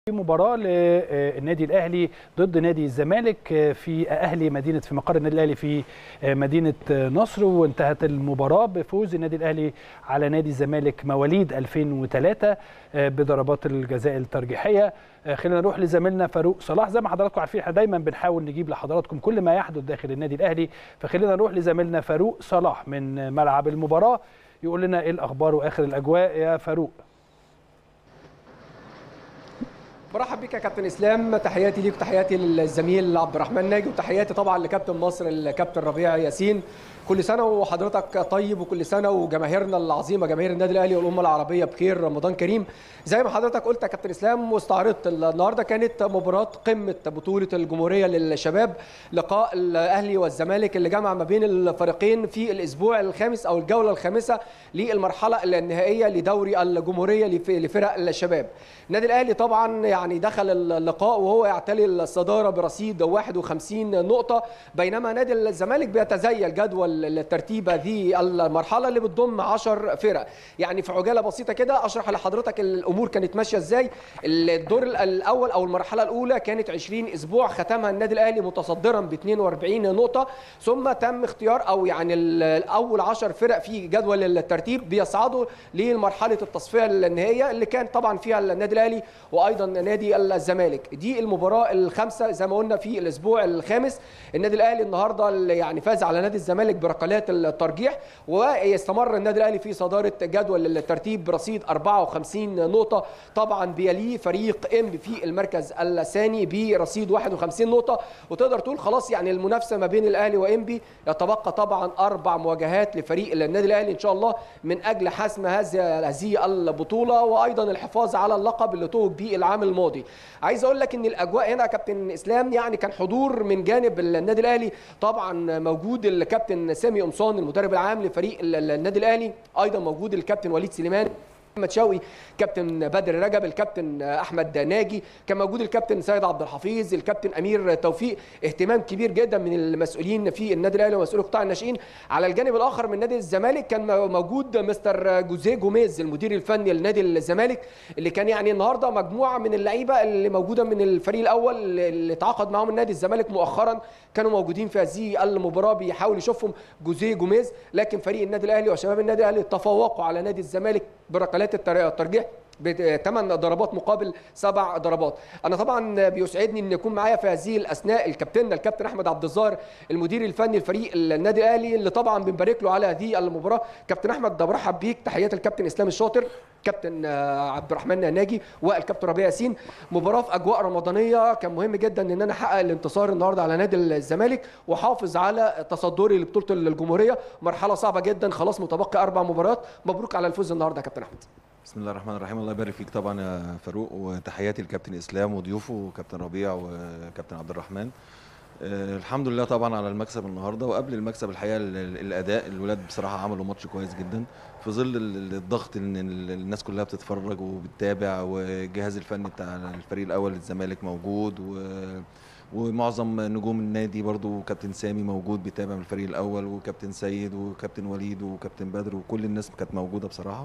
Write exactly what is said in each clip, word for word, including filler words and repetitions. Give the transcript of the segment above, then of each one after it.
في مباراة للنادي الأهلي ضد نادي الزمالك في أهلي مدينة في مقر النادي الأهلي في مدينة نصر، وانتهت المباراة بفوز النادي الأهلي على نادي الزمالك مواليد ألفين وثلاثة بضربات الجزاء الترجيحية. خلينا نروح لزميلنا فاروق صلاح. زي ما حضراتكم عارفين احنا دايما بنحاول نجيب لحضراتكم كل ما يحدث داخل النادي الأهلي، فخلينا نروح لزميلنا فاروق صلاح من ملعب المباراة يقول لنا ايه الأخبار وآخر الأجواء. يا فاروق. برحب بك يا كابتن اسلام، تحياتي ليك وتحياتي للزميل عبد الرحمن ناجي وتحياتي طبعا لكابتن مصر الكابتن ربيع ياسين. كل سنه وحضرتك طيب وكل سنه وجماهيرنا العظيمه جماهير النادي الاهلي والامه العربيه بخير، رمضان كريم. زي ما حضرتك قلت يا كابتن اسلام واستعرضت، النهارده كانت مباراه قمه بطوله الجمهوريه للشباب، لقاء الاهلي والزمالك اللي جمع ما بين الفريقين في الاسبوع الخامس او الجوله الخامسه للمرحله النهائيه لدوري الجمهوريه لفرق الشباب. النادي الاهلي طبعا يعني دخل اللقاء وهو يعتلي الصداره برصيد واحد وخمسين نقطه، بينما نادي الزمالك بيتزيل جدول الترتيب هذه المرحله اللي بتضم عشر فرق. يعني في عجاله بسيطه كده اشرح لحضرتك الامور كانت ماشيه ازاي. الدور الاول او المرحله الاولى كانت عشرين اسبوع، ختمها النادي الاهلي متصدرا ب اثنين وأربعين نقطه، ثم تم اختيار او يعني الاول عشر فرق في جدول الترتيب بيصعدوا لمرحله التصفيه النهائيه اللي كان طبعا فيها النادي الاهلي وايضا نادي الزمالك. دي المباراه الخامسه زي ما قلنا في الاسبوع الخامس. النادي الاهلي النهارده يعني فاز على نادي الزمالك بركلات الترجيح، ويستمر النادي الاهلي في صداره جدول الترتيب برصيد أربعة وخمسين نقطه. طبعا بيليه فريق ام في المركز الثاني برصيد واحد وخمسين نقطه، وتقدر تقول خلاص يعني المنافسه ما بين الاهلي وانبي يتبقى طبعا اربع مواجهات لفريق النادي الاهلي ان شاء الله من اجل حسم هذه هذه البطوله وايضا الحفاظ على اللقب اللي توج به العام الماضي. عايز اقول لك ان الاجواء هنا يا كابتن اسلام يعني كان حضور من جانب النادي الاهلي، طبعا موجود الكابتن سامي قمصان المدرب العام لفريق النادي الاهلي، ايضا موجود الكابتن وليد سليمان، محمد شوقي، كابتن بدر رجب، الكابتن احمد ناجي، كان موجود الكابتن سيد عبد الحفيظ، الكابتن امير توفيق. اهتمام كبير جدا من المسؤولين في النادي الاهلي ومسؤول قطاع الناشئين. على الجانب الاخر من نادي الزمالك كان موجود مستر جوزيه جوميز المدير الفني لنادي الزمالك، اللي كان يعني النهارده مجموعه من اللعيبه اللي موجوده من الفريق الاول اللي تعاقد معاهم النادي الزمالك مؤخرا كانوا موجودين في هذه المباراه بيحاول يشوفهم جوزيه جوميز، لكن فريق النادي الاهلي وشباب النادي الاهلي تفوقوا على نادي الزمالك بركلات الترجيح بثمان ضربات مقابل سبع ضربات. انا طبعا بيسعدني ان يكون معايا في هذه الاثناء الكابتن الكابتن احمد عبد الظاهر المدير الفني لفريق النادي الاهلي اللي طبعا بنبارك له على هذه المباراه. كابتن احمد برحب بيك، تحيات الكابتن اسلام الشاطر، كابتن عبد الرحمن ناجي والكابتن ربيع ياسين. مباراه في اجواء رمضانيه، كان مهم جدا ان انا احقق الانتصار النهارده على نادي الزمالك واحافظ على تصدري لبطوله الجمهوريه. مرحله صعبه جدا، خلاص متبقي اربع مباريات. مبروك على الفوز النهارده يا كابتن احمد. بسم الله الرحمن الرحيم. الله يبارك فيك طبعا يا فاروق، وتحياتي لكابتن اسلام وضيوفه وكابتن ربيع وكابتن عبد الرحمن. أه الحمد لله طبعا على المكسب النهارده، وقبل المكسب الحقيقه الاداء الولاد بصراحه عملوا ماتش كويس جدا في ظل الضغط ان الناس كلها بتتفرج وبتتابع، والجهاز الفني بتاع الفريق الاول الزمالك موجود، و ومعظم نجوم النادي برضو كابتن سامي موجود بيتابع من الفريق الاول، وكابتن سيد وكابتن وليد وكابتن بدر، وكل الناس كانت موجوده بصراحه.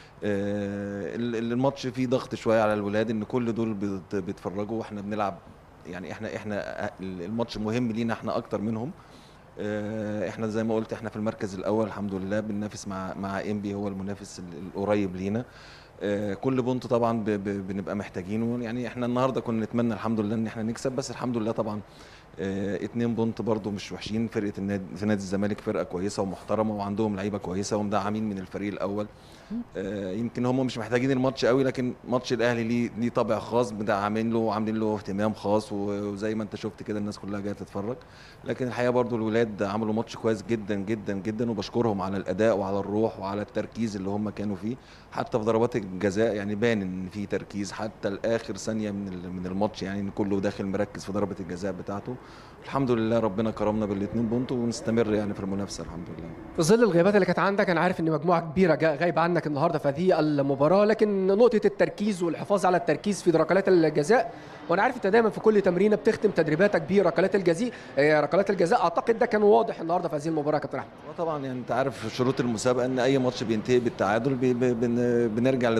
الماتش فيه ضغط شويه على الولاد ان كل دول بيتفرجوا واحنا بنلعب، يعني احنا احنا الماتش مهم لينا احنا اكتر منهم. احنا زي ما قلت احنا في المركز الاول الحمد لله، بننافس مع مع انبي هو المنافس القريب لينا. كل بونت طبعا بنبقى محتاجينه، يعني احنا النهارده كنا نتمنى الحمد لله ان احنا نكسب، بس الحمد لله طبعا اه اتنين بونت برضو مش وحشين. فرقه النادي في نادي الزمالك فرقه كويسه ومحترمه وعندهم لعيبه كويسه ومدعمين من الفريق الاول. اه يمكن هم مش محتاجين الماتش قوي، لكن ماتش الاهلي ليه ليه طابع خاص، مدعمين له وعاملين له اهتمام خاص، وزي ما انت شفت كده الناس كلها جايه تتفرج. لكن الحقيقه برضو الولاد عملوا ماتش كويس جدا جدا جدا، وبشكرهم على الاداء وعلى الروح وعلى التركيز اللي هم كانوا فيه. حتى في ضربات الجزاء يعني بان ان في تركيز حتى لاخر ثانيه من من الماتش، يعني ان كله داخل مركز في ضربه الجزاء بتاعته. الحمد لله ربنا كرمنا بالاثنين بونت ونستمر يعني في المنافسه الحمد لله. في ظل الغيابات اللي كانت عندك، انا عارف ان مجموعه كبيره غايبه عنك النهارده في هذه المباراه، لكن نقطه التركيز والحفاظ على التركيز في ركلات الجزاء، وانا عارف انت دايما في كل تمرينه بتختم تدريباتك بركلات الجزاء ركلات الجزاء، اعتقد ده كان واضح النهارده في هذه المباراه يا كابتن احمد. طبعا يعني انت عارف شروط المسابقه ان اي ماتش بينتهي بالتعادل بي بن بنرجع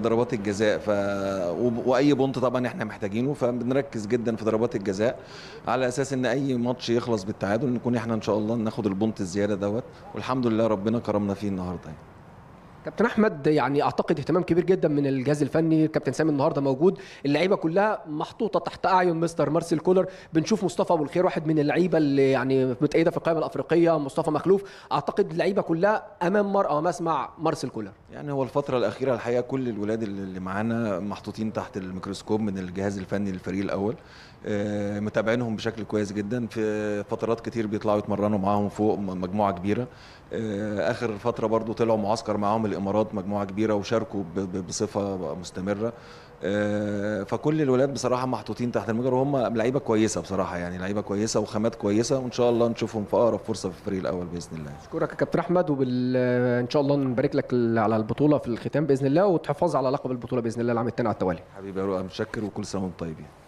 ضربات الجزاء، ف واي بونت طبعا احنا محتاجينه، فبنركز جدا في ضربات الجزاء على اساس ان اي ماتش يخلص بالتعادل نكون احنا ان شاء الله ناخد البونت الزياده دوت، والحمد لله ربنا كرمنا فيه النهارده يعني. كابتن احمد، يعني اعتقد اهتمام كبير جدا من الجهاز الفني، كابتن سامي النهارده موجود، اللعيبه كلها محطوطه تحت اعين مستر مارسيل كولر. بنشوف مصطفى ابو الخير واحد من اللعيبه اللي يعني متأيده في القائمه الافريقيه، مصطفى مخلوف، اعتقد اللعيبه كلها امام مرأى ومسمع مارسيل كولر. يعني هو الفتره الاخيره الحقيقه كل الولاد اللي معانا محطوطين تحت الميكروسكوب من الجهاز الفني للفريق الاول، متابعينهم بشكل كويس جدا، في فترات كتير بيطلعوا يتمرنوا معاهم فوق مجموعه كبيره، اخر فتره برضو طلعوا معسكر معاهم الامارات مجموعه كبيره وشاركوا بصفه مستمره، فكل الولاد بصراحه محطوطين تحت المجر، وهم لعيبه كويسه بصراحه، يعني لعيبه كويسه وخامات كويسه، وان شاء الله نشوفهم في اقرب فرصه في الفريق الاول باذن الله. اشكرك يا كابتن احمد، وبال ان شاء الله نبارك لك على البطوله في الختام باذن الله، وتحافظ على لقب البطوله باذن الله العام الثاني على التوالي. حبيبي يا رؤى، متشكر وكل سنه وانتم طيبين.